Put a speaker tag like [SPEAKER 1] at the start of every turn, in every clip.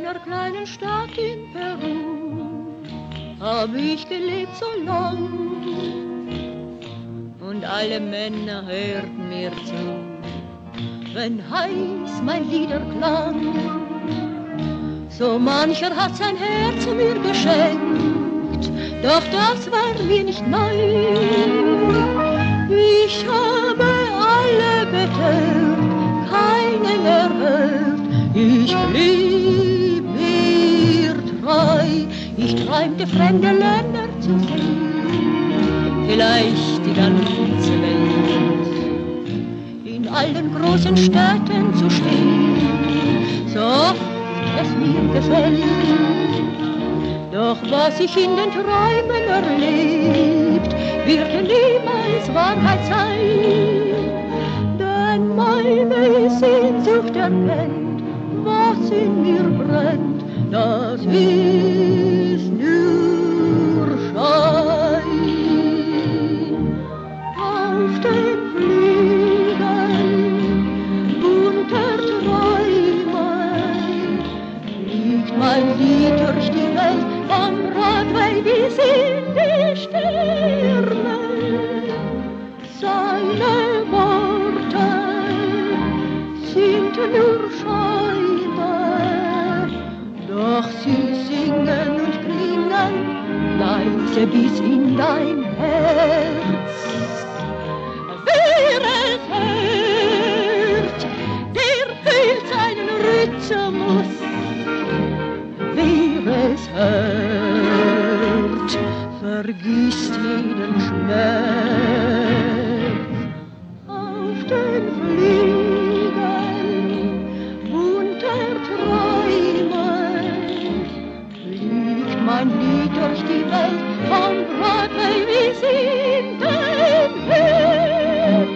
[SPEAKER 1] einer kleinen Stadt in Peru hab ich gelebt so lang. Und alle Männer hörten mir zu, wenn heiß mein Lieder klang. So mancher hat sein Herz mir geschenkt, doch das war mir nicht neu. Ich habe alle betört, keinen erhört, ich blieb mir treu. Ich träumte, fremde Länder zu sehen, vielleicht die ganze Welt, in allen großen Städten zu stehen, so oft es mir gefällt. Doch was ich in den Träumen erlebt, wird niemals Wahrheit sein. Denn meine Sehnsucht erkennt, was in mir brennt, das ist nur Schein. Auf den Flügeln bunter Träume fliegt mein Lied durch die Welt, vom Broadway bis in die Sterne. Seine Worte sind nur Schäume, doch sie singen und klingen leise bis in dein Herz. Wer es hört, der fühlt seinen Rhythmus. Wer es hört, vergisst jeden Schmerz. Auf den Flügeln bunter Träume fliegt mein Lied durch die Welt, vom Broadway bis in den Himmel.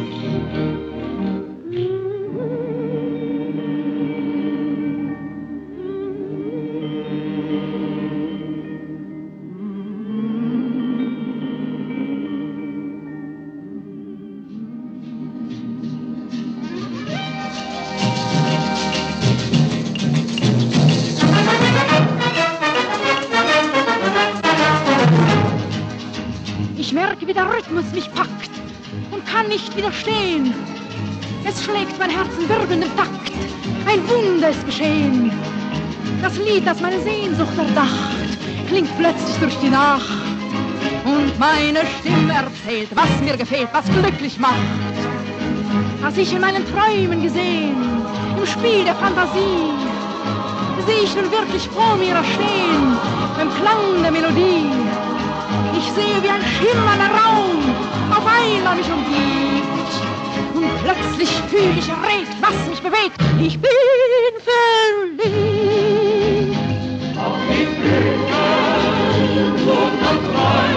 [SPEAKER 2] Ich merke, wie der Rhythmus mich packt und kann nicht widerstehen. Es schlägt mein Herz in wirbelndem Takt, ein Wunder ist geschehen. Das Lied, das meine Sehnsucht erdacht, klingt plötzlich durch die Nacht. Und meine Stimme erzählt, was mir gefällt, was glücklich macht. Was ich in meinen Träumen gesehen, im Spiel der Fantasie, sehe ich nun wirklich vor mir erstehen, beim Klang der Melodie. Ich sehe, wie ein schimmernder Raum auf einmal mich umgibt. Und plötzlich fühle ich erregt, was mich bewegt. Ich bin verliebt.
[SPEAKER 1] Auf die Flügel bunter Träume